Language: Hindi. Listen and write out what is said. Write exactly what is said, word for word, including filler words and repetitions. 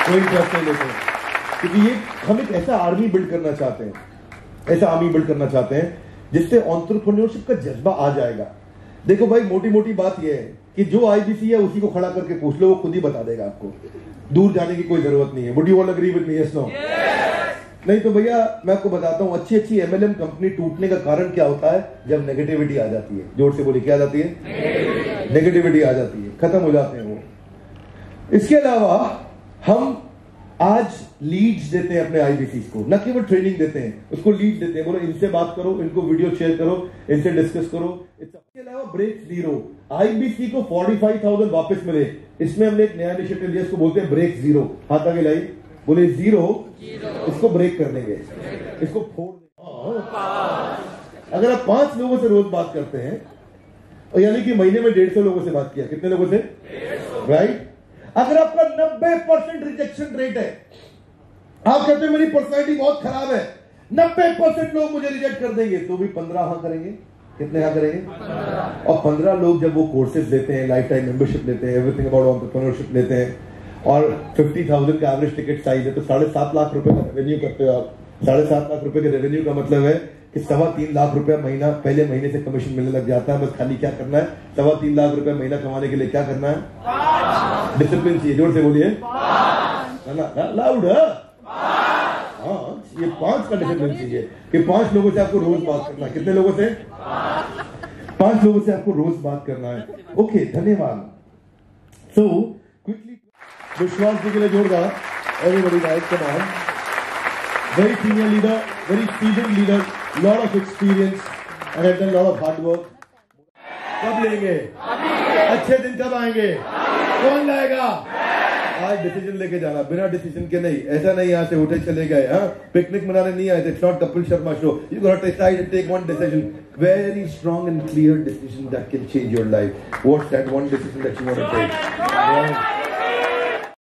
कोई इंटरेस्ट नहीं लेते हैं, क्योंकि ये हम एक ऐसा आर्मी बिल्ड करना चाहते हैं, ऐसा आर्मी बिल्ड करना चाहते हैं जिससे एंटरप्रेन्योरशिप का जज्बा आ जाएगा। देखो भाई, मोटी मोटी बात यह है कि जो आईबीसी है उसी को खड़ा करके पूछ लो, वो खुद ही बता देगा आपको, दूर जाने की कोई जरूरत नहीं है। Would you all agree with me? Yes no? नहीं तो भैया मैं आपको बताता हूं, अच्छी अच्छी एमएलएम कंपनी टूटने का कारण क्या होता है? जब नेगेटिविटी आ जाती है। जोर से बोलिए, क्या आ जाती है? नेगेटिविटी आ जाती है, खत्म हो जाते हैं वो। इसके अलावा हम आज लीड्स देते हैं अपने आईबीसी को, न केवल ट्रेनिंग देते हैं, उसको लीड देते हैं। बोलो इनसे बात करो, इनको वीडियो शेयर करो, इनसे डिस्कस करो। इसके अलावा ब्रेक जीरो, आईबीसी को पैंतालीस हज़ार वापस मिले, इसमें हमने एक नया इनिशिएटिव दिया, इसको बोलते हैं ब्रेक जीरो। हाथ आगे लाई, बोले जीरो, इसको ब्रेक कर देंगे, इसको फोड़ देंगे। अगर आप पांच लोगों से रोज बात करते हैं, और यानी कि महीने में डेढ़ सौ लोगों से बात किया, कितने लोगों से? राइट। अगर आपका नब्बे परसेंट रिजेक्शन रेट है, आप कहते हैं मेरी पर्सनैलिटी बहुत खराब है, नब्बे परसेंट लोग मुझे रिजेक्ट कर देंगे, तो भी पंद्रह हाँ करेंगे। कितने हाँ करेंगे? और पंद्रह लोग जब वो कोर्सेज लेते हैं, लाइफ टाइम मेंबरशिप लेते हैं, एवरीथिंग अबाउट एंटरप्रेन्योरशिप लेते हैं, और फिफ्टी थाउजेंड का एवरेज टिकट साइज है, तो साढ़े सात लाख रुपए का रेवेन्यू करते हो आप। साढ़े सात लाख रुपए के रेवेन्यू का मतलब है कि सवा तीन लाख रुपया महीना पहले महीने से कमीशन मिलने लग जाता है। बस खाली क्या करना है? सवा तीन लाख रुपया महीना कमाने के लिए क्या करना है? डिसिप्लिन चाहिए। जोर से बोलिए, लाउड। हाँ, ये पांच का डिसिप्लिन चाहिए कि पांच लोगों से आपको रोज बात करना है। कितने लोगों से? पांच लोगों से आपको रोज बात करना है। ओके, धन्यवाद। सो क्विकली विश्वास जी के लिए जोरदार, everybody right, come on. Very senior leader, very seasoned leader, lot of experience and have done lot of hard work. कब लेंगे? अच्छे दिन कब आएंगे? कौन लाएगा? आज डिसीजन लेके जाना, बिना डिसीजन के नहीं। ऐसा नहीं यहाँ से उठे चले गए, हाँ, पिकनिक मनाने नहीं आए थे। It's not Kapil Sharma show. You got to decide and take one decision, very strong and clear decision that can change your life. What's that one decision that you want to take?